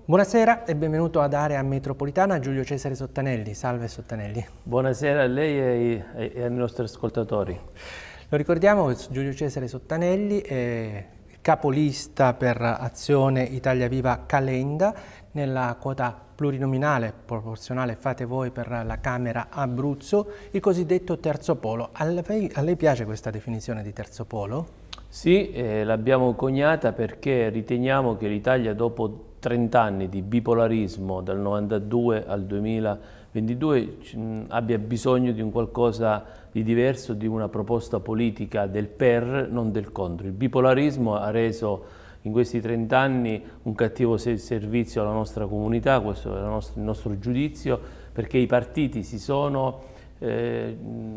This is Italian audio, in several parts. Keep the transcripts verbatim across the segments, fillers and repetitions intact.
Buonasera e benvenuto ad Area Metropolitana, Giulio Cesare Sottanelli. Salve Sottanelli. Buonasera a lei e ai, e ai nostri ascoltatori. Lo ricordiamo, Giulio Cesare Sottanelli è capolista per Azione Italia Viva Calenda nella quota plurinominale proporzionale fate voi per la Camera Abruzzo, il cosiddetto terzo polo. A lei, a lei piace questa definizione di terzo polo? Sì, eh, l'abbiamo coniata perché riteniamo che l'Italia dopo trenta anni di bipolarismo, dal novantadue al duemilaventidue, abbia bisogno di un qualcosa di diverso, di una proposta politica del per, non del contro. Il bipolarismo ha reso in questi trenta anni un cattivo servizio alla nostra comunità, questo è il nostro, il nostro giudizio, perché i partiti si sono eh,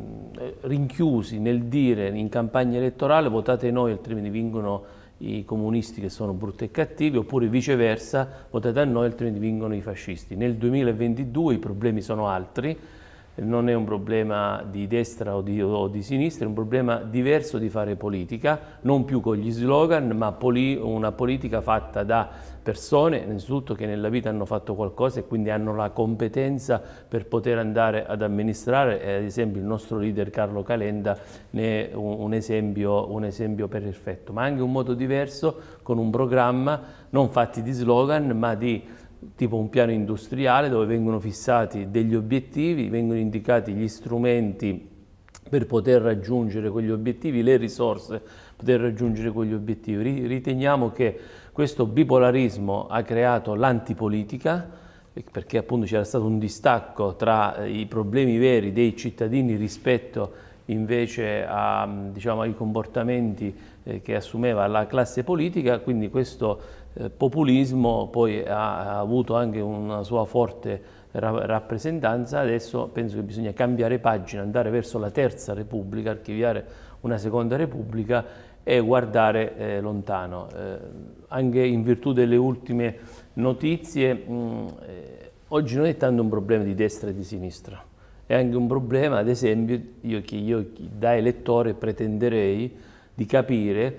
rinchiusi nel dire in campagna elettorale votate noi altrimenti vincono i comunisti che sono brutti e cattivi, oppure viceversa, votate a noi altrimenti vincono i fascisti. Nel duemilaventidue i problemi sono altri, non è un problema di destra o di, o di sinistra, è un problema diverso di fare politica, non più con gli slogan, ma poli, una politica fatta da persone, innanzitutto che nella vita hanno fatto qualcosa e quindi hanno la competenza per poter andare ad amministrare, e ad esempio il nostro leader Carlo Calenda ne è un, un, esempio, un esempio perfetto, ma anche un modo diverso, con un programma non fatti di slogan, ma di tipo un piano industriale dove vengono fissati degli obiettivi, vengono indicati gli strumenti per poter raggiungere quegli obiettivi, le risorse per poter raggiungere quegli obiettivi. Riteniamo che questo bipolarismo ha creato l'antipolitica, perché appunto c'era stato un distacco tra i problemi veri dei cittadini rispetto invece a, diciamo, ai comportamenti eh, che assumeva la classe politica, quindi questo eh, populismo poi ha, ha avuto anche una sua forte ra rappresentanza. Adesso penso che bisogna cambiare pagina, andare verso la terza Repubblica, archiviare una seconda Repubblica e guardare eh, lontano. Eh, anche in virtù delle ultime notizie, mh, eh, oggi non è tanto un problema di destra e di sinistra, è anche un problema, ad esempio, io, che io da elettore pretenderei di capire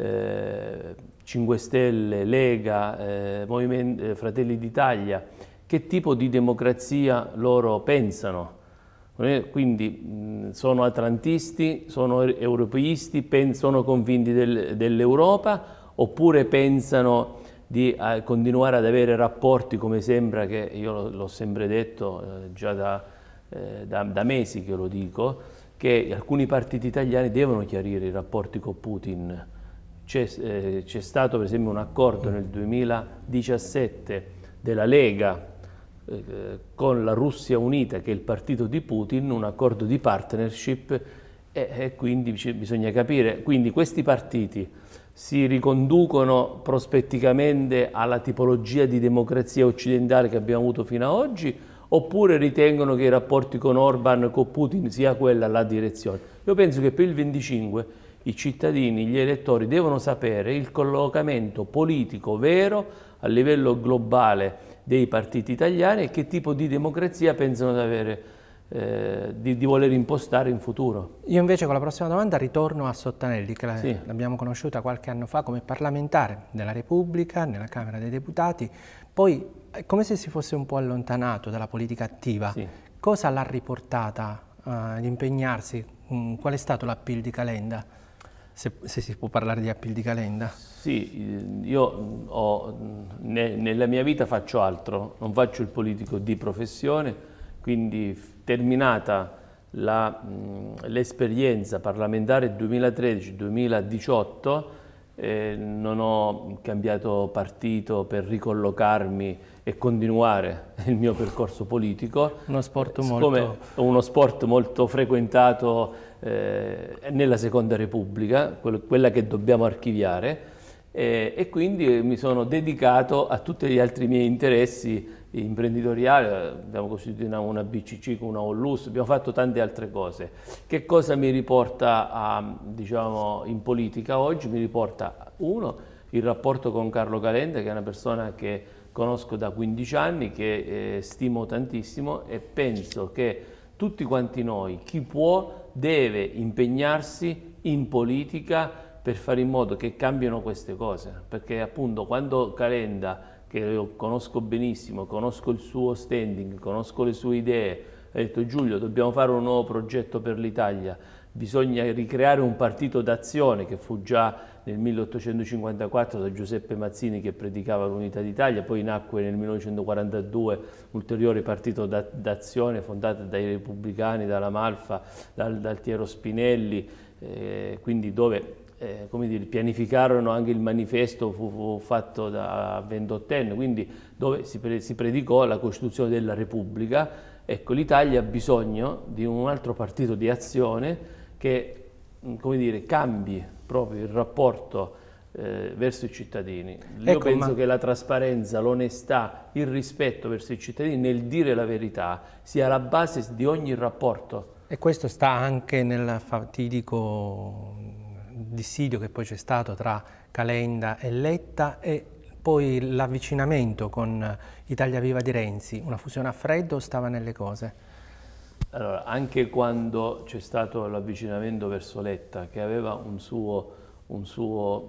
eh, cinque Stelle, Lega, eh, Movimento, eh, Fratelli d'Italia, che tipo di democrazia loro pensano. Quindi mh, sono atlantisti, sono europeisti, sono convinti del, dell'Europa, oppure pensano di eh, continuare ad avere rapporti, come sembra, che io l'ho sempre detto eh, già da Eh, da, da mesi che lo dico, che alcuni partiti italiani devono chiarire i rapporti con Putin. C'è eh, stato per esempio un accordo nel duemiladiciassette della Lega eh, con la Russia Unita, che è il partito di Putin, un accordo di partnership, e, e quindi bisogna capire, quindi questi partiti si riconducono prospetticamente alla tipologia di democrazia occidentale che abbiamo avuto fino ad oggi, oppure ritengono che i rapporti con Orban, con Putin, sia quella la direzione. Io penso che per il venticinque i cittadini, gli elettori devono sapere il collocamento politico vero a livello globale dei partiti italiani e che tipo di democrazia pensano di avere, eh, di, di voler impostare in futuro. Io invece con la prossima domanda ritorno a Sottanelli, che Sì. l'abbiamo conosciuta qualche anno fa come parlamentare della Repubblica, nella Camera dei Deputati, poi è come se si fosse un po' allontanato dalla politica attiva. Sì. Cosa l'ha riportata uh, ad impegnarsi? Um, qual è stato l'appeal di Calenda? Se, se si può parlare di appeal di Calenda. Sì, io ho, ne, nella mia vita faccio altro, non faccio il politico di professione, quindi terminata l'esperienza parlamentare duemilatredici duemiladiciotto, eh, non ho cambiato partito per ricollocarmi e continuare il mio percorso politico. Uno sport molto... uno sport molto frequentato eh, nella Seconda Repubblica, quella che dobbiamo archiviare, eh, e quindi mi sono dedicato a tutti gli altri miei interessi imprenditoriali. Abbiamo costituito una, una B C C con una Onlus, abbiamo fatto tante altre cose. Che cosa mi riporta a, diciamo, in politica oggi? Mi riporta, uno, il rapporto con Carlo Calenda, che è una persona che conosco da quindici anni, che eh, stimo tantissimo, e penso che tutti quanti noi, chi può, deve impegnarsi in politica per fare in modo che cambiano queste cose, perché appunto quando Calenda che io conosco benissimo, conosco il suo standing, conosco le sue idee, ha detto: Giulio, dobbiamo fare un nuovo progetto per l'Italia, bisogna ricreare un partito d'azione, che fu già nel milleottocentocinquantaquattro da Giuseppe Mazzini, che predicava l'unità d'Italia, poi nacque nel millenovecentoquarantadue un ulteriore partito d'azione fondato dai repubblicani, dalla Malfa, dal, dal Altiero Spinelli, eh, quindi dove eh, come dire, pianificarono anche il manifesto, fu, fu fatto da ventottenne, quindi dove si, pre, si predicò la Costituzione della Repubblica. Ecco, l'Italia ha bisogno di un altro partito di azione che, come dire, cambi proprio il rapporto eh, verso i cittadini. Io ecco, penso ma... che la trasparenza, l'onestà, il rispetto verso i cittadini nel dire la verità sia la base di ogni rapporto. E questo sta anche nel fatidico dissidio che poi c'è stato tra Calenda e Letta, e poi l'avvicinamento con Italia Viva di Renzi, una fusione a freddo, stava nelle cose? Allora, anche quando c'è stato l'avvicinamento verso Letta, che aveva un suo, un suo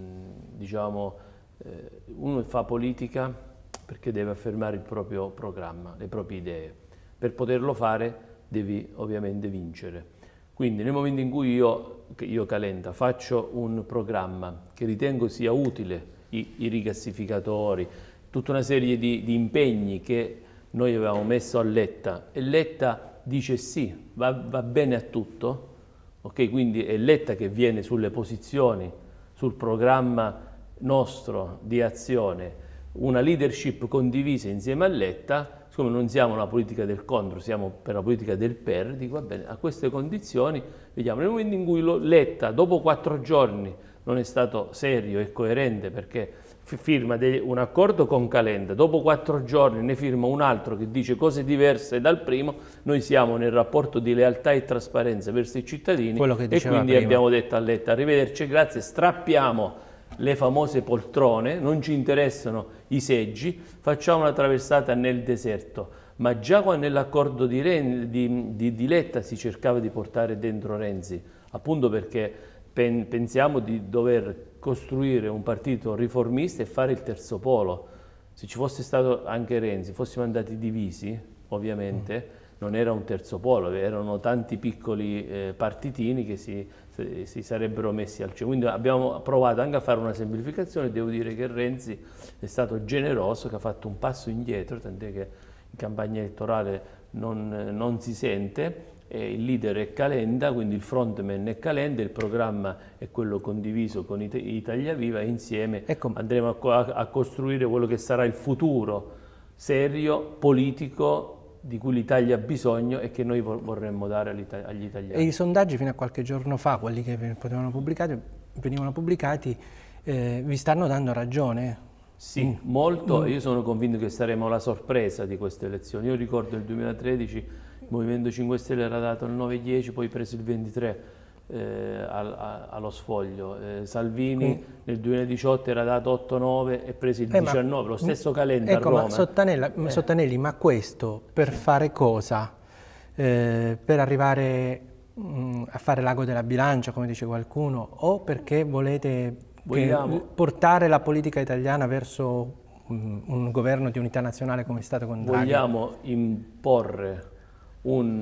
mh, diciamo, eh, uno fa politica perché deve affermare il proprio programma, le proprie idee. Per poterlo fare devi ovviamente vincere. Quindi nel momento in cui io, io Calenda, faccio un programma che ritengo sia utile, i, i rigassificatori, tutta una serie di, di impegni che noi avevamo messo a Letta, e Letta dice sì, va, va bene a tutto, ok? Quindi è Letta che viene sulle posizioni, sul programma nostro di azione, una leadership condivisa insieme a Letta. Siccome non siamo una politica del contro, siamo per la politica del per, dico va bene, a queste condizioni vediamo. Nel momento in cui lo, Letta dopo quattro giorni non è stato serio e coerente, perché firma un accordo con Calenda, dopo quattro giorni ne firma un altro che dice cose diverse dal primo, noi siamo nel rapporto di lealtà e trasparenza verso i cittadini, e quindi prima. abbiamo detto a Letta: arrivederci, grazie, strappiamo le famose poltrone, non ci interessano i seggi, facciamo una traversata nel deserto. Ma già quando nell'accordo di, di, di, di Letta si cercava di portare dentro Renzi, appunto perché pen, pensiamo di dover costruire un partito riformista e fare il terzo polo. Se ci fosse stato anche Renzi, fossimo andati divisi, ovviamente, mm. non era un terzo polo, erano tanti piccoli eh, partitini che si, si sarebbero messi al centro. Quindi abbiamo provato anche a fare una semplificazione. Devo dire che Renzi è stato generoso, che ha fatto un passo indietro, tant'è che in campagna elettorale non, non si sente. E il leader è Calenda, quindi il frontman è Calenda, il programma è quello condiviso con Italia Viva, e insieme ecco. andremo a, a costruire quello che sarà il futuro serio, politico, di cui l'Italia ha bisogno e che noi vorremmo dare agli italiani. E i sondaggi fino a qualche giorno fa, quelli che potevano pubblicati, venivano pubblicati, eh, vi stanno dando ragione? Sì, mm. molto. Mm. Io sono convinto che saremo la sorpresa di queste elezioni. Io ricordo nel duemilatredici il Movimento cinque Stelle era dato il nove dieci, poi preso il ventitré eh, al, a, allo sfoglio. Eh, Salvini mm. nel duemiladiciotto era dato otto nove e preso il eh, diciannove, ma, lo stesso Calenda ecco, a Roma. Ma Sottanella, eh. Sottanelli, ma questo per fare cosa? Eh, per arrivare mh, a fare l'ago della bilancia, come dice qualcuno, o perché volete che, portare la politica italiana verso mh, un governo di unità nazionale come è stato con Draghi? Vogliamo imporre un,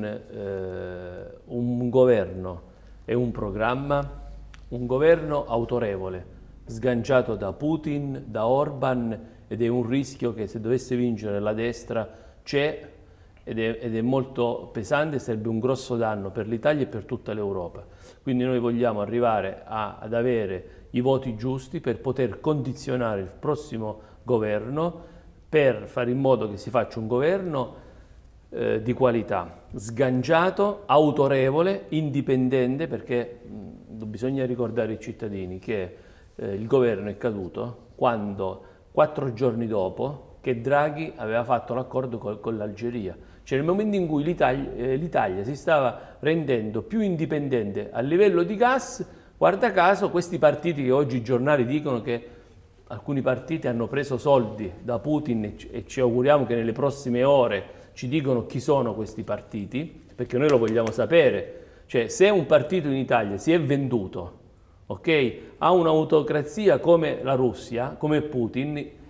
eh, un governo e un programma, un governo autorevole, sganciato da Putin, da Orban, ed è un rischio che se dovesse vincere la destra c'è, ed è, ed è molto pesante, sarebbe un grosso danno per l'Italia e per tutta l'Europa. Quindi noi vogliamo arrivare a, ad avere i voti giusti per poter condizionare il prossimo governo, per fare in modo che si faccia un governo eh, di qualità, sganciato, autorevole, indipendente, perché mh, bisogna ricordare ai cittadini che eh, il governo è caduto quando, quattro giorni dopo, che Draghi aveva fatto l'accordo con, con l'Algeria. Cioè nel momento in cui l'Italia eh, si stava rendendo più indipendente a livello di gas, guarda caso questi partiti, che oggi i giornali dicono che alcuni partiti hanno preso soldi da Putin, e ci, e ci auguriamo che nelle prossime ore ci dicono chi sono questi partiti, perché noi lo vogliamo sapere. Cioè se un partito in Italia si è venduto, ok, a un'autocrazia come la Russia, come Putin,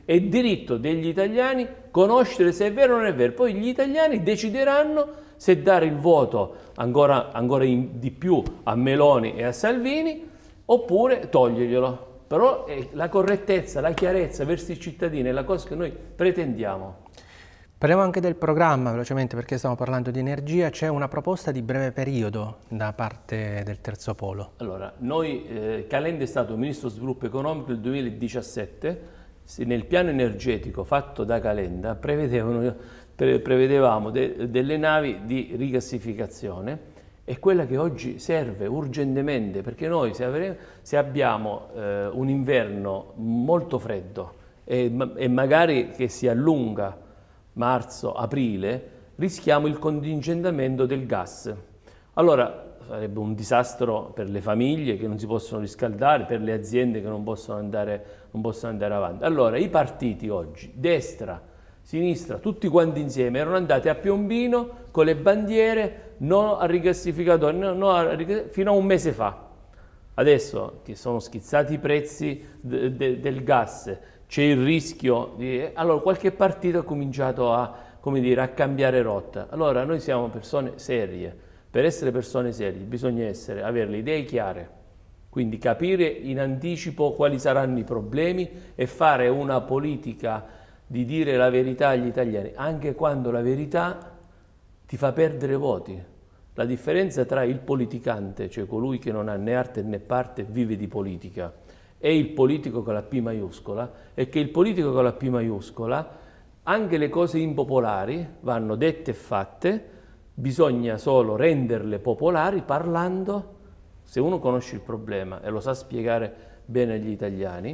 È diritto degli italiani conoscere se è vero o non è vero. Poi gli italiani decideranno se dare il voto ancora, ancora in, di più a Meloni e a Salvini oppure toglierglielo. Però eh, la correttezza, la chiarezza verso i cittadini è la cosa che noi pretendiamo. Parliamo anche del programma velocemente perché stiamo parlando di energia. C'è una proposta di breve periodo da parte del Terzo Polo. Allora, noi, eh, Calenda è stato Ministro Sviluppo Economico nel duemiladiciassette. Nel piano energetico fatto da Calenda prevedevano, pre, prevedevamo de, delle navi di rigassificazione, e quella che oggi serve urgentemente, perché noi se, avremo, se abbiamo eh, un inverno molto freddo e, e magari che si allunga marzo, aprile, rischiamo il contingentamento del gas. Allora sarebbe un disastro per le famiglie che non si possono riscaldare, per le aziende che non possono andare, non possono andare avanti. Allora i partiti oggi, destra, sinistra, tutti quanti insieme, erano andati a Piombino con le bandiere no al rigassificatore, no, no al rigassificatore, fino a un mese fa. Adesso che sono schizzati i prezzi de, de, del gas, c'è il rischio di... Allora qualche partito ha cominciato a, come dire, a cambiare rotta. Allora noi siamo persone serie. Per essere persone serie bisogna essere, avere le idee chiare, quindi capire in anticipo quali saranno i problemi e fare una politica di dire la verità agli italiani, anche quando la verità ti fa perdere voti. La differenza tra il politicante, cioè colui che non ha né arte né parte e vive di politica, e il politico con la P maiuscola, è che il politico con la P maiuscola, anche le cose impopolari vanno dette e fatte. Bisogna solo renderle popolari parlando. Se uno conosce il problema e lo sa spiegare bene agli italiani,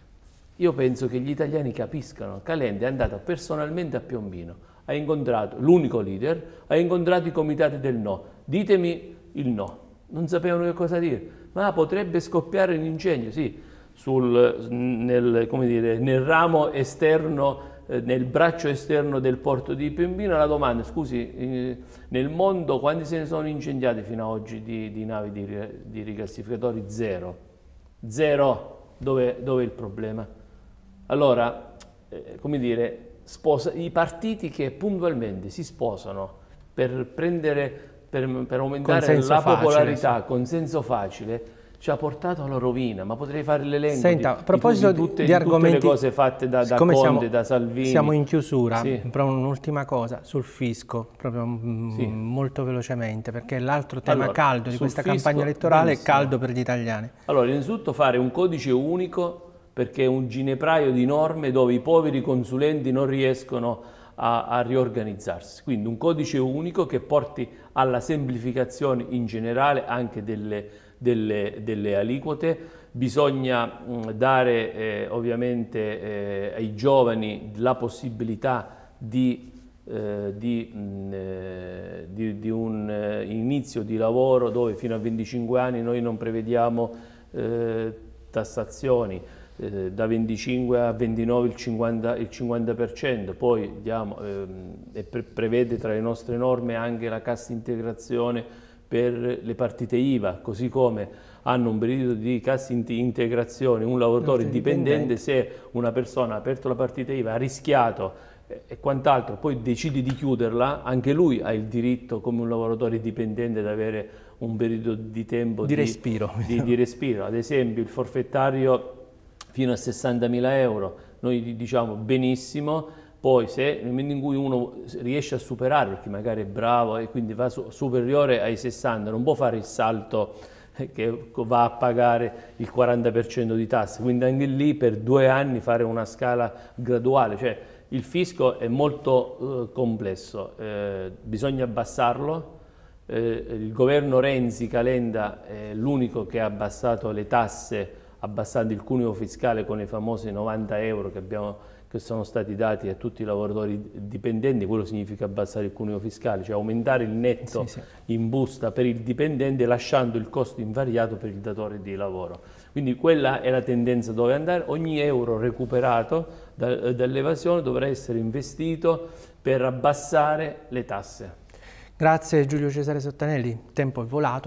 io penso che gli italiani capiscano. Calenda è andato personalmente a Piombino, ha incontrato l'unico leader, ha incontrato i comitati del no. Ditemi il no. Non sapevano che cosa dire. Ma potrebbe scoppiare un incendio, sì, sul, nel, come dire, nel ramo esterno, nel braccio esterno del porto di Piombino. La domanda, scusi, nel mondo quanti se ne sono incendiati fino ad oggi di, di navi di, di rigassificatori? Zero. Zero. Dove, dove è il problema? Allora, eh, come dire, sposa, i partiti che puntualmente si sposano per prendere, per, per aumentare consenso la facile, popolarità, sì. Consenso facile, ci ha portato alla rovina. Ma potrei fare l'elenco di, a proposito di, tutte, di argomenti, tutte le cose fatte da, da Conte, siamo, da Salvini. Siamo in chiusura, sì. Però un'ultima cosa sul fisco, proprio sì. molto velocemente, perché l'altro tema allora, caldo di questa fisco, campagna elettorale benissimo. è caldo per gli italiani. Allora, innanzitutto fare un codice unico, perché è un ginepraio di norme dove i poveri consulenti non riescono a, a riorganizzarsi. Quindi un codice unico che porti alla semplificazione in generale anche delle, delle, delle aliquote. Bisogna mh, dare eh, ovviamente eh, ai giovani la possibilità di, eh, di, mh, eh, di, di un eh, inizio di lavoro dove fino a venticinque anni noi non prevediamo eh, tassazioni. Da venticinque a ventinove il cinquanta, il cinquanta per cento, poi diamo, ehm, e pre prevede tra le nostre norme anche la cassa integrazione per le partite I V A, così come hanno un periodo di cassa integrazione un lavoratore dipendente se una persona ha aperto la partita I V A, ha rischiato eh, e quant'altro, poi decide di chiuderla, anche lui ha il diritto come un lavoratore dipendente ad avere un periodo di tempo di, di, respiro. di, di respiro. Ad esempio il forfettario fino a sessantamila euro, noi diciamo benissimo, poi se nel momento in cui uno riesce a superare, perché magari è bravo e quindi va su, superiore ai sessanta, non può fare il salto che va a pagare il quaranta per cento di tasse, quindi anche lì per due anni fare una scala graduale, cioè il fisco è molto eh, complesso, eh, bisogna abbassarlo. Eh, il governo Renzi Calenda è l'unico che ha abbassato le tasse, abbassando il cuneo fiscale con i famosi novanta euro che, abbiamo, che sono stati dati a tutti i lavoratori dipendenti. Quello significa abbassare il cuneo fiscale, cioè aumentare il netto sì, sì. in busta per il dipendente lasciando il costo invariato per il datore di lavoro. Quindi quella è la tendenza dove andare. Ogni euro recuperato da, dall'evasione dovrà essere investito per abbassare le tasse. Grazie Giulio Cesare Sottanelli, il tempo è volato.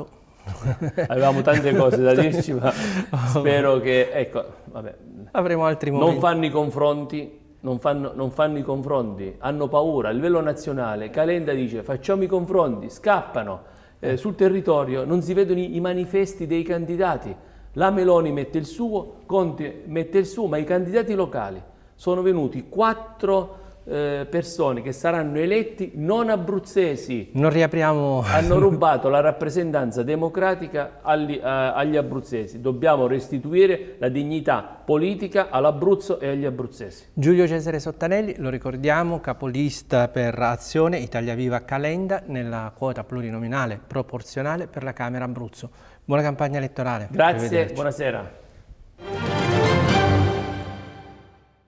Avevamo tante cose da dirci, ma spero che, ecco, vabbè. Avremo altri momenti. Non fanno i confronti, non fanno, non fanno i confronti, hanno paura. A livello nazionale, Calenda dice facciamo i confronti, scappano. Eh, sul territorio non si vedono i, i manifesti dei candidati. La Meloni mette il suo, Conte mette il suo, ma i candidati locali sono venuti quattro eh, persone che saranno eletti non abruzzesi. Non riapriamo... Hanno rubato la rappresentanza democratica agli, uh, agli abruzzesi. Dobbiamo restituire la dignità politica all'Abruzzo e agli abruzzesi. Giulio Cesare Sottanelli, lo ricordiamo, capolista per Azione Italia Viva Calenda nella quota plurinominale proporzionale per la Camera Abruzzo. Buona campagna elettorale. Grazie, buonasera.